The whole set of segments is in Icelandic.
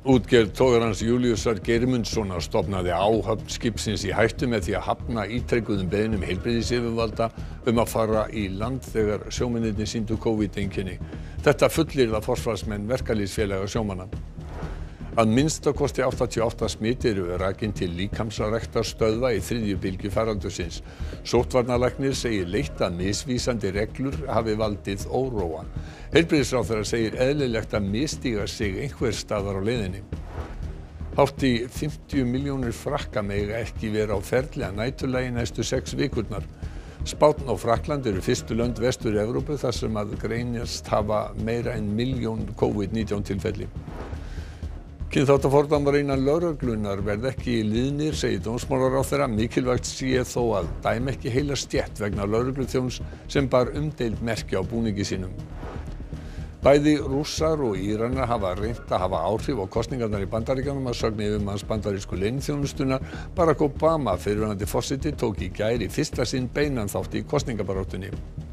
Útgerð togarans Júlíusar Geirmundssonar stofnaði áhöfn skipsins í hættu með því að hafna ítrekuðum beiðnum heilbrigðisyfirvalda að fara í land þegar sjómennirnir sýndu Covid-einkenni. Þetta fullyrða forsvarsmenn verkalýðsfélaga sjómanna. Að minnstakosti 88 smit eru rakin til líkamsræktarstöðva í þriðju bylgju faraldursins. Sóttvarnalæknir segir leitt að misvísandi reglur hafi valdið óróa. Heilbrigðisráðherra segir eðlilegt að misstíga sig einhvers staðar á leiðinni. Hátt í 50 milljónir frakka mega ekki vera á ferli að næturlagi næstu 6 vikurnar. Spánn og Frakkland eru fyrstu lönd Vestur-Evrópu þar sem að greinast hafa meira en 1 milljón Covid-19 tilfelli. Kynþáttafordómar innan lögreglunnar verða ekki liðnir, segir dómsmálaráðherra. Mikilvægt sé þó að dæma ekki heila stétt vegna lögregluþjóns sem bar umdeild merki á búningi sínum. Bæði Rússar og Íranar hafa reynt að hafa áhrif á kosningarnar í Bandaríkjunum að sögn yfirmanns bandarísku leyniþjónustunnar. Barack Obama, fyrrverandi forseti, tók í gær í fyrsta sinn beinan þátt í kosningabaráttunni.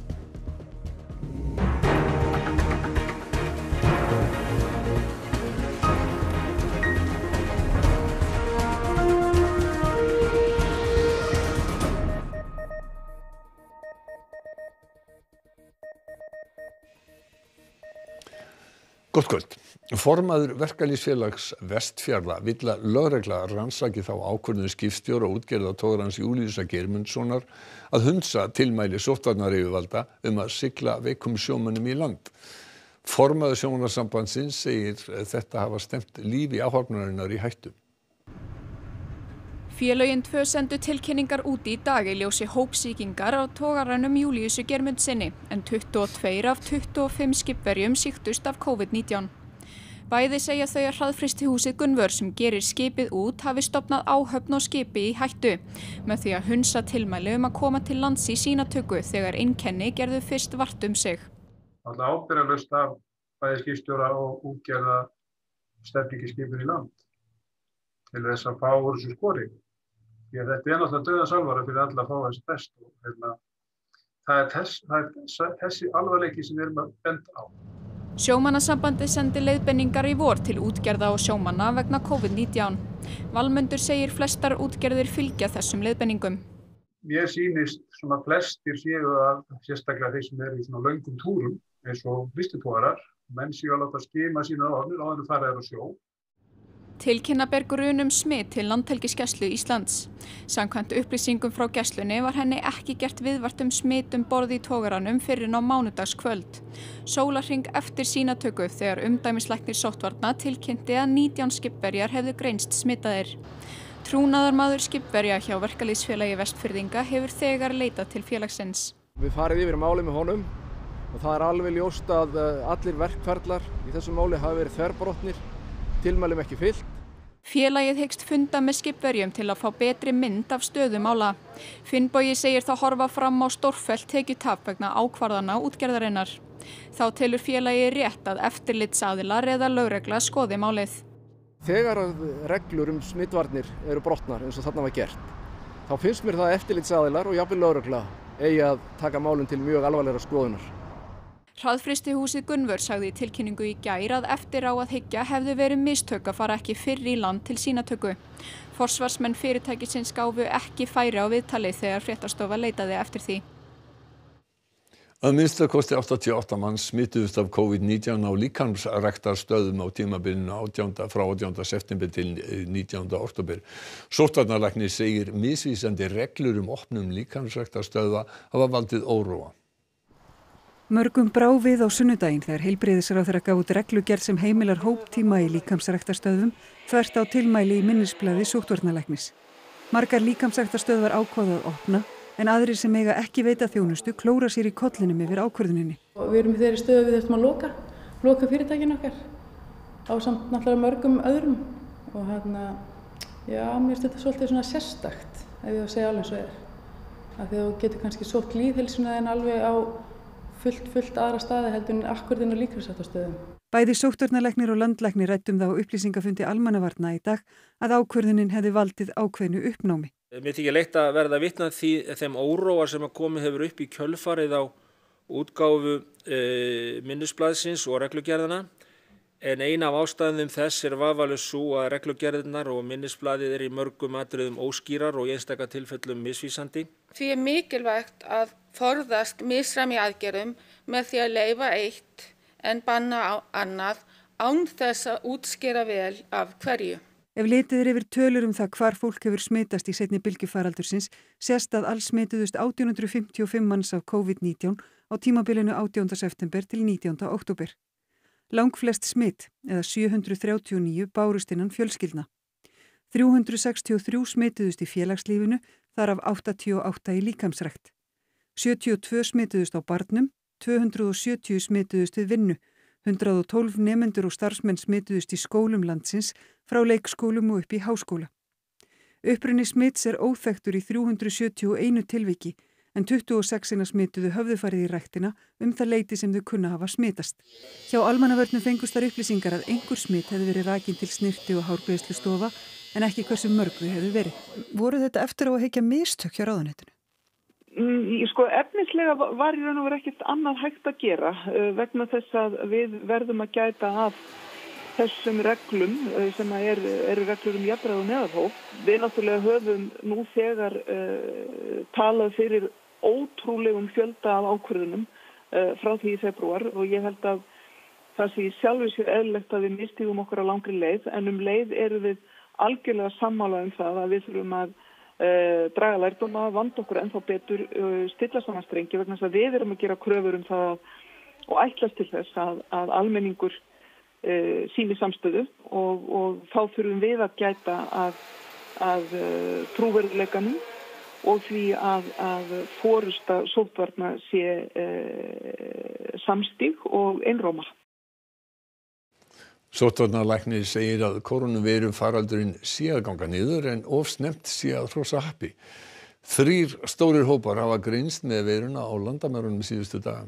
Gott kvöld. Formaður verkalýðsfélags Vestfjarða vill að lögregla rannsaki þá ákvörðun skipstjóra og útgerðar togarans Júlíusar Geirmundssonar að hunsa tilmæli sóttvarnayfirvalda að sigla veikum sjómönnum í land. Formaður Sjómannasambandsins segir þetta hafa stefnt lífi áhafnarinnar í hættu. Félögin 2 sendu tilkynningar út í dag í ljósi hópsýkingar á togaranum Júlíusi Geirmundssyni, en 22 af 25 skipverjum sýktust af Covid-19. Bæði segja þau að hraðfrystihúsið Gunnvör sem gerir skipið út hafi stofnað áhöfn á skipi í hættu, með því að hunsa tilmæli að koma til lands í sýnatöku þegar einkenni gerðu fyrst vart sig. Alltaf ábyrgðarlaust af bæði skipstjóra og útgerða stefni ekki skipin í land til þess að fá úr þessu skori. Því að þetta náttúrulega dauðans alvara fyrir alla að fá þessi test og það er þessi alvarleiki sem við erum að benda á. Sjómannasambandið sendi leiðbeiningar í vor til útgerða og sjómanna vegna Covid-19. Valmundur segir flestar útgerðir fylgja þessum leiðbeiningum. Mér sýnist svona flestir séu að sérstaklega þeir sem eru í svona löngum túrum eins og frystitogarar, menn séu að láta skima sína áður áður en fara á sjó. Tilkynna ber grun smit til Landhelgisgæslu Íslands. Samkvæmt upplýsingum frá gæslunni var henni ekki gert viðvart smit borð í togaranum fyrr en á mánudagskvöld. Sólarhring eftir sýnatöku þegar umdæmislæknir sóttvarna tilkynnti að 19 skipverjar hefðu greinst smitaðir. Trúnaðarmaður skipverja hjá verkalýðsfélagi Vestfirðinga hefur þegar leitað til félagsins. Við farið yfir málið með honum og það er alveg ljóst að allir verkferlar í þessu máli hafa verið þverbrotnir, tilmælum ekki fylgt. Félagið hyggst funda með skipverjum til að fá betri mynd af stöðu mála. Finnbogi segir það horfa fram á stórfellt tekjutap vegna ákvarðana útgerðarinnar. Þá telur félagið rétt að eftirlitsaðilar eða lögregla skoði málið. Þegar reglur smitvarnir eru brotnar eins og þarna var gert, þá finnst mér það að eftirlitsaðilar og jafnvel lögregla eigi að taka málin til mjög alvarlegra skoðunar. Hraðfrystihúsið Gunnvör sagði í tilkynningu í gær að eftir á að hyggja hefðu verið mistök að fara ekki fyrr í land til sýnatöku. Forsvarsmenn fyrirtækisins gáfu ekki færi á viðtali þegar fréttastofa leitaði eftir því. Að minnstakosti 88 manns smituðust af Covid-19 á líkamsræktarstöðvum á tímabilinu frá 18. september til 19. október. Sóttvarnalæknir segir misvísandi reglur opnun líkamsræktarstöðva hafa valdið óróa. Mörgum brá við á sunnudaginn þegar heilbrigðisráðherra gaf út reglugerð sem heimilar hóptíma í líkamsræktarstöðvum þvert á tilmæli í minnisblaði sóttvarnalæknis. Margar líkamsræktarstöðvar ákváðu að opna en aðrir sem eiga ekki veita þjónustu klóra sér í kollinum yfir ákvörðuninni. Við erum í þeirri stöðu við þurfum að loka fyrirtækin okkar ásamt náttúrulega mörgum öðrum og mér finnst þetta svolítið svona sérstakt ef ég að segja alveg svo er. Af því að þú getur kannski sótt lýðheilsuna en alveg á fullt aðra staði heldur en akkúrat inn á líkamsræktarstöðum. Bæði sóttvarnalæknir og landlæknir ræddu það á upplýsingafundi almannavarna í dag að ákvörðunin hefði valdið ákveðnu uppnámi. Mér þykir leitt að verða vitni að þeim óróa sem komið hefur upp í kjölfarið á útgáfu minnisblaðsins og reglugerðana En ein af ástæðum þess vafalaust sú að reglugerðirnar og minnisblaðið í mörgum atriðum óskýrar og í einstaka tilfellum misvísandi. Því mikilvægt að forðast misræmi í aðgerðum með því að leyfa eitt en banna annað án þess að útskýra vel af hverju. Ef litið yfir tölur það hvar fólk hefur smitast í seinni bylgju faraldursins, sést að alls smituðust 1855 manns af COVID-19 á tímabilinu 18. september til 19. október. Langflest smitt, eða 739, bárust innan fjölskyldna. 363 smituðust í félagslífinu, þar af 88 í líkamsrækt. 72 smituðust á barnum, 270 smituðust við vinnu, 112 nemendur og starfsmenn smituðust í skólum landsins, frá leikskólum og upp í háskóla. Uppruni smits óþekktur í 371 tilviki, en 26 smituðu höfðu farið í ræktina það leyti sem þau kunna hafa smitast. Hjá almannavörnum fengust þar upplýsingar að einhver smit hefði verið rakin til snyrti- og hárgreiðslustofa, en ekki hversu mörg þau hefðu verið. Voru þetta eftir á að hyggja mistök hjá ráðuneytinu? Efnislega var í raun og veru ekkert annað hægt að gera vegna þess að við verðum að gæta af þessum reglum sem eru reglur jafnræði og meðalhóf. Við náttúrulega höfum nú þegar talað fyrir ótrúlegum fjölda af ákvörðunum frá því í febrúar og ég held að það sé sjálfur sér eðlilegt að við misstígum okkur á langri leið, en leið eru við algjörlega sammála það að við þurfum að draga lærdóm að vanda okkur ennþá betur, stilla saman strengi vegna þess að við erum að gera kröfur það og ætlast til þess að almenningur síni samstöðu og þá þurfum við að gæta að trúverðuleikanum og því að forysta sóttvarna sé samstíg og einróma. Sóttvarnalæknir segir að kórónuveiru faraldurinn sé að ganga niður en of snemmt sé að hrósa happi. 3 stórir hópar hafa greinst með veiruna á landamærunum síðustu daga.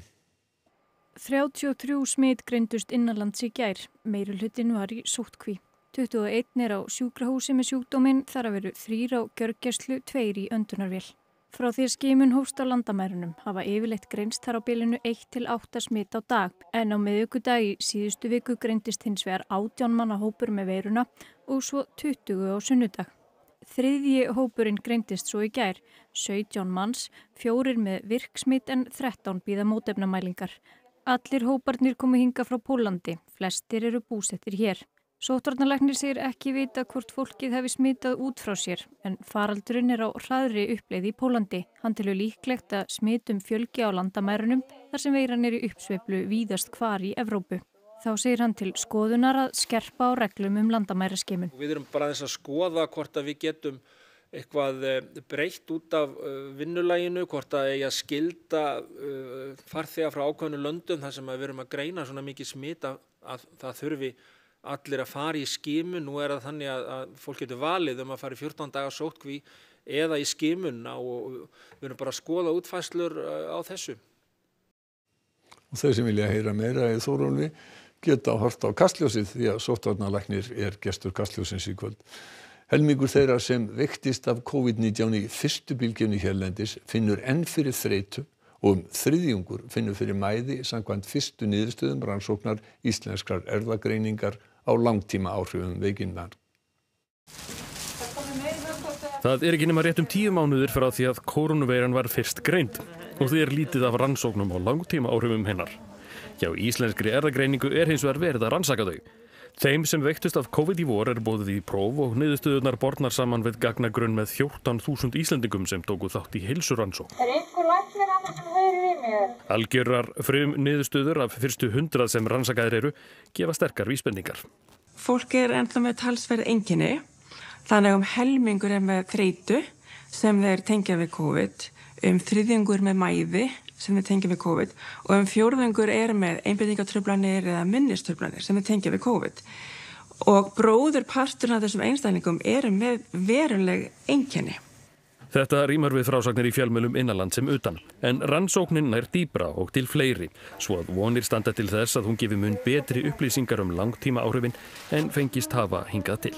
33 smit greindust innanlands í gær, meirihlutin var í sóttkví. 21 á sjúkrahúsi með sjúkdóminn, þar að veru 3 á gjörgæslu, 2 í öndunarvél. Frá því að skimun hófst á landamærunum hafa yfirleitt greinst þar á bilinu 1 til 8 smit á dag, en á miðvikudag í síðustu viku greindist hins vegar 18 manna hópur með veiruna og svo 20 á sunnudag. 3. hópurinn greindist svo í gær, 17 manns, 4 með virksmit en 13 bíða mótefnamælingar. Allir hóparnir komu hingað frá Pólandi, flestir eru búsettir hér. Sóttvarnalæknir segir ekki vita hvort fólkið hefði smitað út frá sér, en faraldurinn á hraðri uppleið í Pólandi. Hann telur líklegt að smitum fjölgi á landamærunum þar sem veiran í uppsveiflu víðast hvar í Evrópu. Þá segir hann til skoðunar að skerpa á reglum landamæraskimun. Við erum bara aðeins að skoða hvort að við getum eitthvað breytt út af vinnulaginu, hvort að eigi að skylda farþega frá ákveðnu löndum þar sem við erum að greina svona mikið smit að það þurfi allir að fara í skimun. Nú það þannig að fólk getur valið að fara í 14 daga sóttkví eða í skimun og við erum bara að skoða útfærslur á þessu. Og þau sem vilja heyra meira í Þórólfi geta horft á Kastljósið því að sóttvarnalæknir gestur Kastljósins í kvöld. Helmingur þeirra sem veiktist af COVID-19 í fyrstu bylgjunni hérlendis finnur enn fyrir þreytu og 1/3 finnur fyrir mæði samkvæmt fyrstu niðurstöðum rannsóknar íslenskrar erfðagreiningar á langtíma áhrifum veikinnar. Það ekki nema rétt 10 mánuðir frá því að kórónuveiran var fyrst greind og því lítið af rannsóknum á langtíma áhrifum hennar. Hjá íslenskri erfðagreiningu hins vegar verið að rannsaka þau. Þeim sem veiktust af COVID í vor boðið í próf og niðurstöðurnar bornar saman við gagnagrunn með 14.000 Íslendingum sem tóku þátt í heilsurannsókn. Einhver læknir að það sem heyrir í mér? Algjörar niðurstöður af fyrstu 100 sem rannsakaðir gefa sterkar vísbendingar. Fólk ennþá með talsverð einkenni, þannig helmingur með þreytu sem þeir tengja við COVID, 1/3 með mæði sem þeir tengja við COVID og 1/4 með einbeitingartruflanir eða minnistruflanir sem þeir tengja við COVID. Og bróðurparturinn af þessum einstaklingum með veruleg einkenni. Þetta rímar við frásagnir í fjölmiðlum innanlands sem utan, en rannsóknin nær dýpra og til fleiri, svo að vonir standa til þess að hún gefi mun betri upplýsingar langtíma áhrifin en fengist hafa hingað til.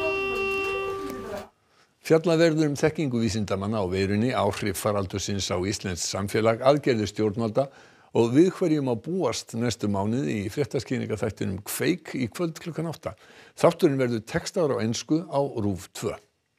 Fjallað verður þekkingu vísindamanna á veirunni, áhrif faraldursins á íslenskt samfélag, aðgerðir stjórnvalda Og við hverjum að búast næstu mánuði í fréttaskýringaþættinum Kveik í kvöld klukkan 8. Þátturinn verður textaður á ensku á RÚV 2.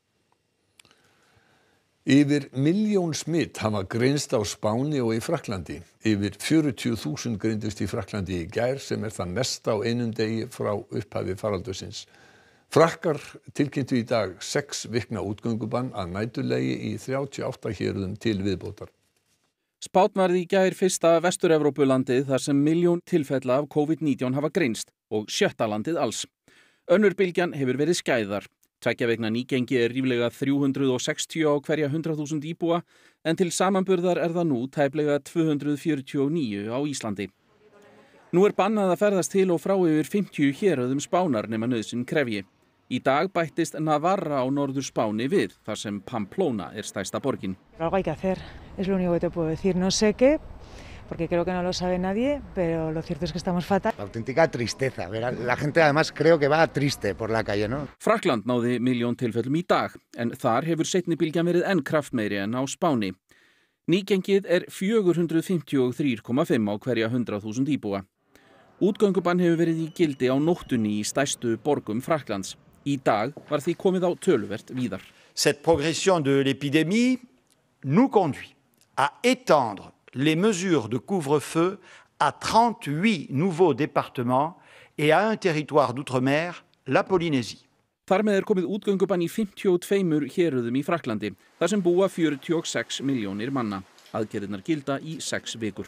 Yfir 1 milljón smit hafa greinst á Spáni og í Frakklandi. Yfir 40.000 greindust í Frakklandi í gær sem það mesta á einum degi frá upphafi faraldursins. Frakkar tilkynntu í dag 6 vikna útgöngubann að næturlegi í 38 héruðum til viðbótar. Spánn varð í gær fyrsta Vestur-Evrópulandið þar sem 1 milljón tilfella af COVID-19 hafa greinst og 7. landið alls. Önnur bylgjan hefur verið skæðar. 2 vikna nýgengi ríflega 360 á hverja 100.000 íbúa en til samanburðar það nú tæplega 249 á Íslandi. Nú bannað að ferðast til og frá yfir 50 héruðum Spánar nema nauðsyn krefji. Í dag bættist Navarra á norður Spáni við, þar sem Pamplona stærsta borgin. Algo hay que hacer, es lo único que te puedo decir. No sé qué, porque creo que no lo sabe nadie, pero lo cierto es que estamos fatal. Auténtica tristeza, la gente además creo que va triste por la calle, ¿no? Frakkland náði 1 milljón tilfellum í dag, en þar hefur seinni bylgjan verið enn kraftmeiri en á Spáni. Nýgengið 453,5 á hverja 100.000 íbúa. Útgöngubann hefur verið í gildi á nóttunni í stærstu borgum Frakklands. Í dag var því komið á töluvert víðar. Cette progression de l'épidémie nous conduit à étendre les mesures de couvre-feu à 38 nouveaux départements et à un territoire d'outre-mer, la Polynésie. Þar með komið útgöngubann í 52 héruðum í Frakklandi, þar sem búa 46 milljónir manna. Aðgerðirnar gilda í 6 vikur.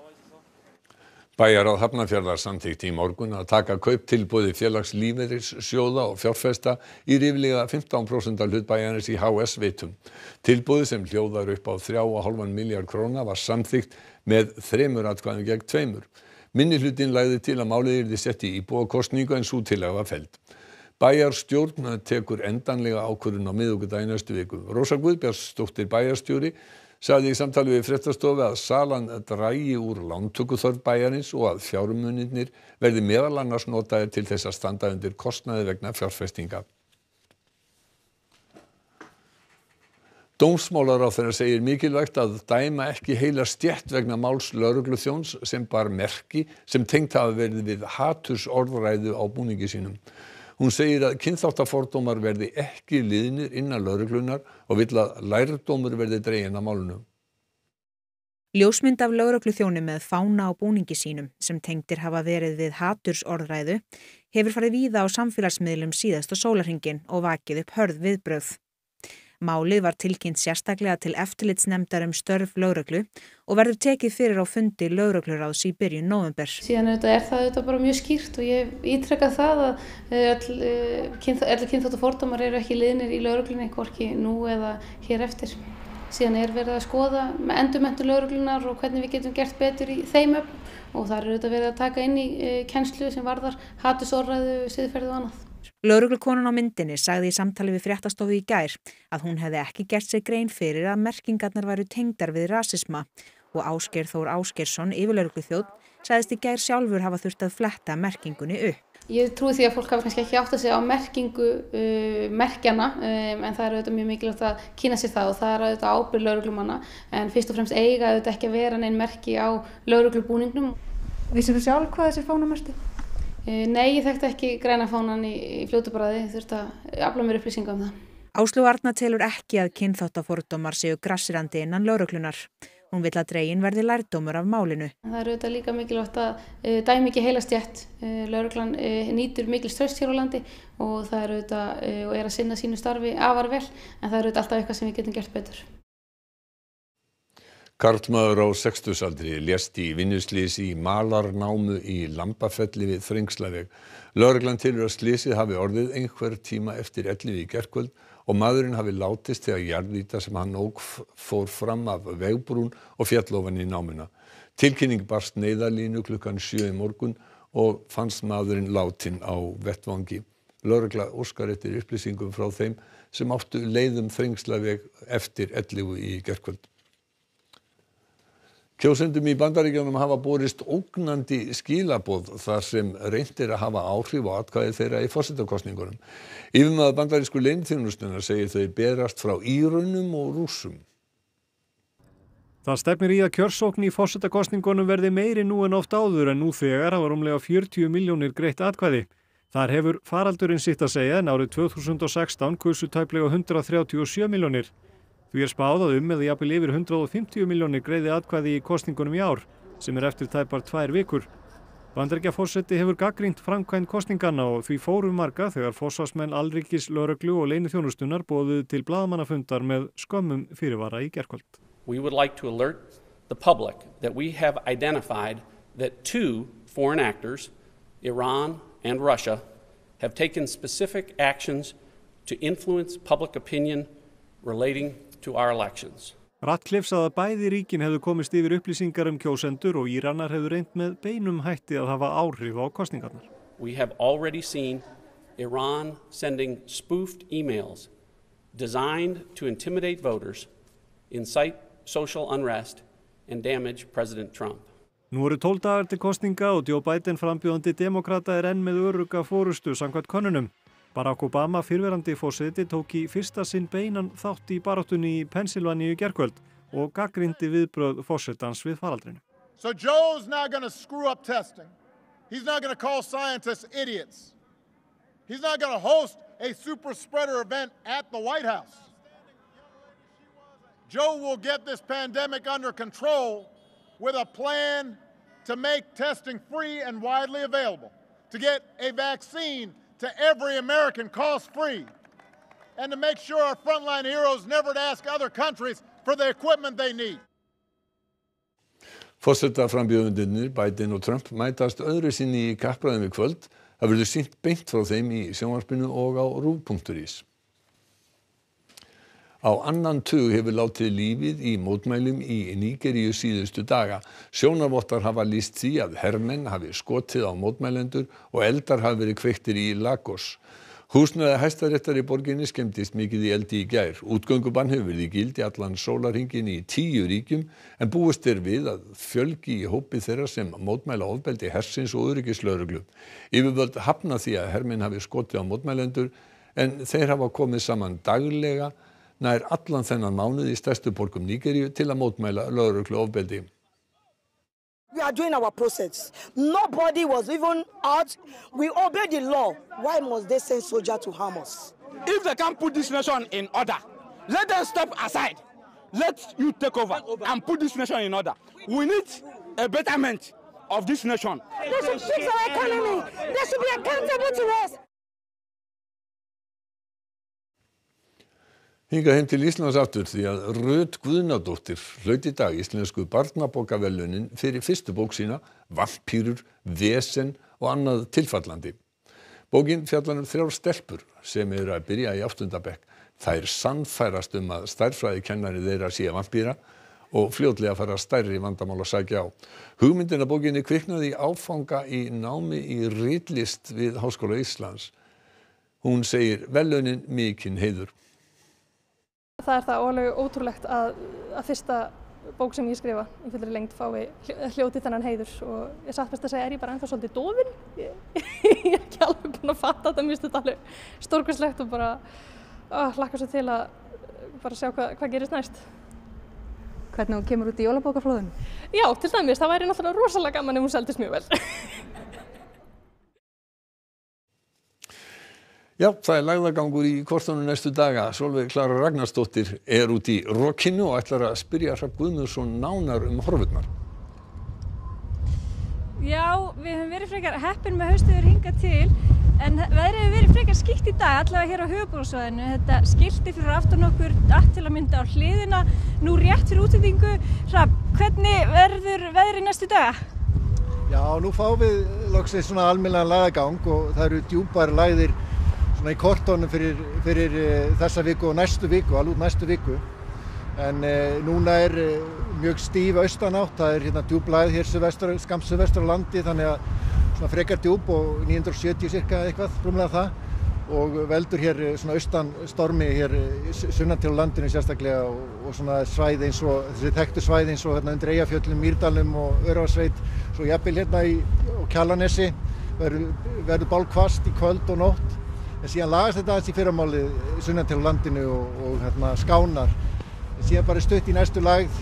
Bæjarráð Hafnarfjarðar samþykkti í morgun að taka kauptilboði félags lífeyrissjóða og fjárfesta í ríflega 15% hlut bæjarins í HS Veitum. Tilboði sem hljóðar upp á 3,5 milljarð króna var samþykkt með 3 atkvæðum gegn 2. Minnihlutinn lagði til að málið yrði sett í íbúakosningu en sú tillaga var felld. Bæjarstjórn tekur endanlega ákvörðun á miðvikudaginn næstu viku. Rósa Guðbjartsdóttir bæjarstjóri sagði í samtali við fréttastofu að salan dragi úr lántökuþörf bæjarins og að fjármunirnir verði meðal annars notaðir til þess að standa undir kostnaði vegna fjárfestinga. Dómsmálaráðherra segir mikilvægt að dæma ekki heila stétt vegna máls lögregluþjóns sem bar merki sem tengt hafa verið við hatursorðræðu á búningi sínum. Hún segir að kynþáttafordómar verði ekki liðnir innan lögreglunar og vill að lærdómur verði dreginn af málinu. Ljósmynd af lögregluþjóni með fána á búningi sínum sem tengdir hafa verið við hatursorðræðu hefur farið víða á samfélagsmiðlum síðasta sólarhringinn og vakið upp hörð viðbrögð. Málið var tilkynnt sérstaklega til eftirlitsnefndar störf lögreglu og verður tekið fyrir á fundi lögregluráðs í byrjun nóvember. Síðan það bara mjög skýrt og ég ítreka það að allir kynþáttafordómar ekki liðnir í lögreglunni, hvorki nú eða hér eftir. Síðan verið að skoða með endurmenntun lögreglunar og hvernig við getum gert betur í þeim öfnum og þar verið að taka inn í kennslu sem varðar hatursorðræðu, siðferði og annað. Lögreglukonan á myndinni sagði í samtali við fréttastofu í gær að hún hefði ekki gert sér grein fyrir að merkingarnar væru tengdar við rasisma og Ásgeir Þór Ásgeirsson, yfirlögregluþjónn, sagðist í gær sjálfur hafa þurft að fletta merkingunni upp. Ég trúi því að fólk hafi kannski ekki áttað sig á merkingu merkjana en það auðvitað mjög mikilvægt að kynna sér það og það auðvitað ábyrgð lögreglumanna en fyrst og fremst eiga auðvitað ekki að vera nein merki á lögreglubúningnum. Vissir þú sjálf hvað þessi fána merkti? Nei, ég þekkti ekki græna fánan í fljótu bragði, þurfti að afla mér upplýsinga um það. Áslaug Arna telur ekki að kynþáttafordómar séu grassirandi innan lögreglunar. Hún vill að dreginn verði lærdómur af málinu. Það auðvitað líka mikilvægt að dæmi ekki heila stétt. Lögreglan nýtur mikil traust hér á landi og það auðvitað og að sinna sínu starfi afar vel en það auðvitað alltaf eitthvað sem við getum gert betur. Karlmaður á 60-aldri lést í vinnuslysi í malarnámu í Lambafelli við Þrengslaveg. Lögreglan telur að slysið hafi orðið einhver tíma eftir 11 í gærkvöld og maðurinn hafi látist þegar jarðýta sem hann ók fór fram af vegbrún og féll ofan í námuna. Tilkynning barst neyðarlínu klukkan 7 í morgun og fannst maðurinn látinn á vettvangi. Lögregla óskar eftir upplýsingum frá þeim sem áttu leið Þrengslaveg eftir 11 í gærkvöld. Kjósendum í Bandaríkjunum hafa borist ógnandi skilaboð þar sem reynt að hafa áhrif á atkvæði þeirra í forsetakosningunum. Yfirmaður bandarísku leyniþjónustunnar segir þau berast frá Írönum og Rússum. Það stefnir í að kjörsókn í forsetakosningunum verði meiri nú en oft áður en nú þegar hafa rúmlega 40 milljónir greitt atkvæði. Þar hefur faraldurinn sitt að segja en árið 2016 kusu tæplega 137 milljónir. Því spáð að eða jafnvel yfir 150 milljónir greiði atkvæði í kosningunum í ár, sem eftir tæpar 2 vikur. Bandaríkjaforseti hefur gagnrýnt framkvæmd kosninganna og því fóru marga þegar forsvarsmenn alríkis lögreglu og leyniþjónustunnar boðuðu til blaðamannafundar með skömmum fyrirvara í gærkvöld. We would like to alert the public that we have identified that 2 foreign actors, Iran and Russia, have taken specific actions to influence public opinion relating to our elections. Ratcliffe sagði að bæði ríkin hefðu komist yfir upplýsingar kjósendur og Íranar hefðu reynt með beinum hætti að hafa áhrif á kosningarnar. We have already seen Iran sending spoofed emails designed to intimidate voters, incite social unrest and damage President Trump. Nú eru 12 dagar til kosninga og Joe Biden frambjóðandi demókrata enn með örugga forystu samkvæmt könnunum. Barack Obama, fyrrverandi forseti, tók í fyrsta sinn beinan þátt í baráttunni í Pennsylvania í gærkvöld og gagnrýndi viðbrögð forsetans við faraldrinu. So Joe's not going to screw up testing. He's not going to call scientists idiots. He's not going to host a super spreader event at the White House. Joe will get this pandemic under control with a plan to make testing free and widely available, to get a vaccine to every American cost-free, and to make sure our frontline heroes never to ask other countries for the equipment they need. Forsetaframbjóðendurnir Biden og Trump mætast öðru sinni í kappræðum í kvöld. Það verður sýnt beint frá þeim í sjónvarpinu og á RÚV.is. Á annan tug hefur látið lífið í mótmælum í Nígeríu síðustu daga. Sjónarvottar hafa lýst því að hermenn hafi skotið á mótmælendur og eldar hafi verið kveiktir í Lagos. Húsnæði Hæstaréttar í borginni skemmdist mikið í eldi í gær. Útgöngubann hefur verið í gildi allan sólarhringinn í 10 ríkjum en búist við að fjölgi í hópi þeirra sem mótmæla ofbeldi hersins og öryggislögreglu. Yfirvöld hafna því að hermenn hafi skotið á mótmælendur en þeir hafa komið saman daglega nær allan þennan mánuð í stærstu borgum Nígeríu til að mótmæla lögreglu ofbeldi. We are doing our process. Nobody was even out. We obey the law. Why must they send soldiers to harm us? If they can't put this nation in order, let them step aside. Let you take over and put this nation in order. We need a betterment of this nation. They should fix our economy. They should be accountable to us. Hingað heim til Íslands aftur því að Rut Guðnadóttir hlaut í dag íslensku barnabókaverðlaunin fyrir fyrstu bók sína Vampírur, vesen og annað tilfallandi. Bókin fjallar 3 stelpur sem eru að byrja í 8. bekk. Þær sannfærast að stærðfræðikennari þeirra sé vampíra og fljótlega fara stærri vandamál að sækja á. Hugmyndin að bókinni kviknaði í áfanga í námi í ritlist við Háskóla Íslands. Hún segir verðlaunin mikinn heiður. Það er það alveg ótrúlegt að fyrsta bók sem ég skrifa í fullri lengd fái hljóti þennan heiður og ég satt best að segja ég bara ennþá svolítið dofin. Ég er ekki alveg búin að fatta þetta, mér finnst þetta alveg stórkostlegt og bara hlakka svo til að bara sjá hvað gerist næst. Hvernig hún kemur út í jólabókaflóðinu? Já, til dæmis, það væri náttúrulega rosalega gaman ef hún seldist mjög vel. Já, það er lægðagangur í kortunum næstu daga. Sólveig Klara Ragnarsdóttir er út í rokinu og ætlar að spyrja Hrafn Guðmundsson nánar horfurnar. Já, við höfum verið frekar heppin með haustveður hingað til, en veðrið hefur verið frekar skítt í dag, allavega hér á höfuðborgarsvæðinu. Þetta skilti fyrir aftan okkur allt til að mynda á hliðina, nú rétt fyrir útlendingu. Hrafn, hvernig verður veðrið næstu daga? Já, nú fáum við loksins svona almennilegan lægðagang og það eru djúpar lægðir svona í kortónum fyrir þessa viku og næstu viku, alveg út næstu viku. En núna er mjög stíf austanátt, það er hérna djúp lægð hér skammt suðvestur á landi, þannig að svona frekar djúp og 970 cirka eitthvað, rúmlega það. Og veldur hér svona austan stormi hér sunnan til landinu sérstaklega og svona svæði eins og, þessi þekktu svæði eins og hérna undir Eyjafjöllum, Mýrdalnum og Öræfasveit, svo jafnvel hérna á Kjalarnesi verður bálhvasst í kvöld og nótt. En síðan lagast þetta aðeins í fyrramálið sunnan til landinu og hérna skánar. En síðan bara stutt í næstu lægð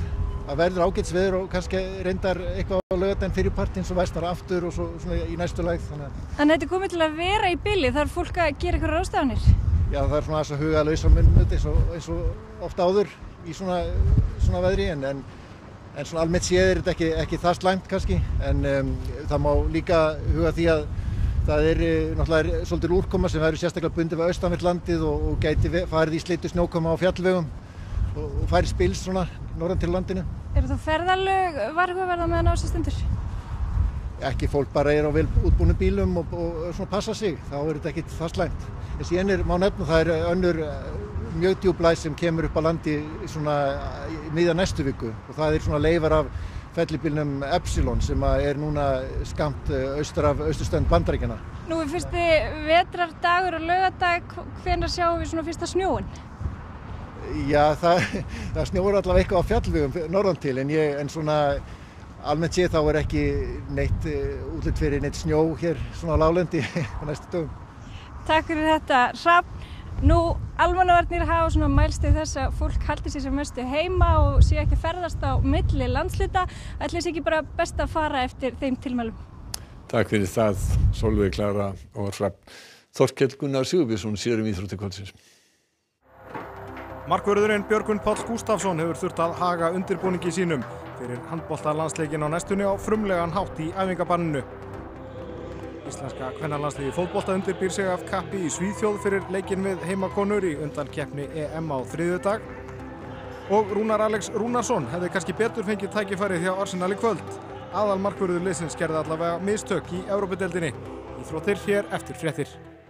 að verður ágætisveður og kannski reyndar eitthvað á laugardaginn fyrir partinn svo versnar aftur og svo svona í næstu lægð. En þetta er komið til að vera í bili, þarf fólk að gera eitthvað ráðstafanir? Já, það er svona þess að huga að lausa munn eins og ofta áður í svona veðri en svona almennt séð er þetta ekki það slæmt kannski en það má líka huga því að það er náttúrulega svolítil úrkoma sem verður sérstaklega bundið við austanvert landið og gæti farið í slitu snjókoma á fjallvegum og færi spils svona norðan til landinu. Eru þá ferðalög varhugaverða meðan á þessu stundur? Ekki, fólk bara er á vel útbúnum bílum og svona passa sig, þá er þetta ekki það slæmt. En síðan má nefna það önnur mjög djúp lægð sem kemur upp á landi svona miðja næstu viku og það er svona leifar af fellibylnum Epsilon sem er núna skammt austur af austurstönd Bandaríkjanna. Nú er fyrsti vetrardagur og laugardag, hvenær sjáum við svona fyrsta snjóinn? Já, það snjóar allavega eitthvað á fjallvegum norðan til en svona almennt séð þá er ekki neitt útlit fyrir neitt snjó hér svona á láglendi á næstu dögum. Takk fyrir þetta, Hrafn. Nú, almannavarnir hafa svona mælst til þess að fólk haldi sér sem mestu heima og sé ekki að ferðast á milli landshluta. Ætli sé ekki bara best að fara eftir þeim tilmælum? Takk fyrir það, Sólveig Klara og Hrafn. Þorkell Gunnar Sigurbjörnsson sér íþróttir kvöldsins. Markvörðurinn Björgvin Páll Gústafsson hefur þurft að haga undirbúningi sínum fyrir handboltalandsleikinn á næstunni á frumlegan hátt í æfingabanninu. Íslenska kvennalandsliðið í fótbolta undirbýr sig af kappi í Svíþjóð fyrir leikinn við heimakonur í undankeppni EM á þriðjudag. Og Rúnar Alex Rúnarsson hefði kannski betur fengið tækifærið hjá Arsenal í kvöld. Aðalmarkvörður liðsins gerði allavega mistök í Evrópudeildinni. Íþróttir hér eftir fréttir.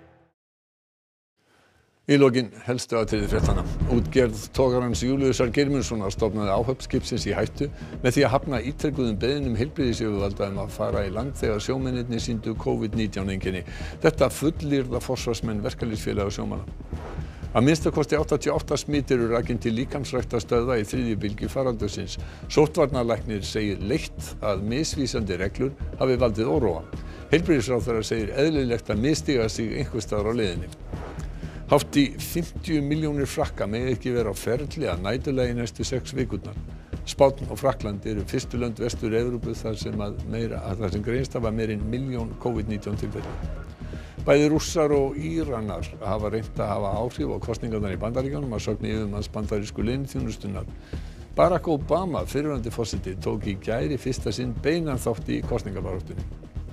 Í lokin helstu atriði fréttanna. Útgerð togarans Júlíusar Geirmundssonar stofnaði áhöfn skipsins í hættu með því að hafna ítrekuðum beiðnum heilbrigðisyfirvalda að fara í land þegar sjómennirnir sýndu COVID-19 einkenni. Þetta fullyrða forsvarsmenn verkalýðsfélaga sjómanna. Að minnstakosti 88 smit eru rakin til líkamsræktarstöðva í þriðju bylgju faraldursins. Sóttvarnalæknir segir leitt að misvísandi reglur hafi valdið óróa. Heilbrigðisráðherra segir eðlilegt að misstíga sig einhvers staðar á leiðinni. Hátt í 50 milljónir Frakka mega ekki vera á ferli að næturlagi næstu 6 vikurnar. Spánn og Frakkland eru fyrstu lönd Vestur-Evrópu þar sem greinst hafa meira en 1 milljón COVID-19 tilfelli. Bæði Rússar og Íranar hafa reynt að hafa áhrif á kosningarnar í Bandaríkjunum að sögn yfirmanns bandarísku leyniþjónustunnar. Barack Obama, fyrrverandi forseti, tók í gær í fyrsta sinn beinan þátt í kosningabaráttunni.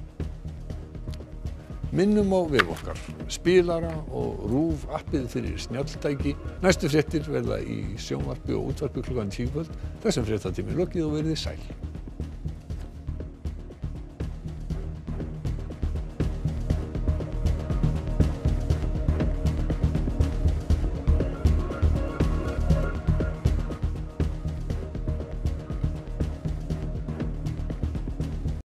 Minnum á vef okkar, spilara og RÚV appið fyrir snjalltæki. Næstu fréttir verða í sjónvarpi og útvarpi klukkan 10 kvöld. Þessum fréttatími lokið og verið sæl.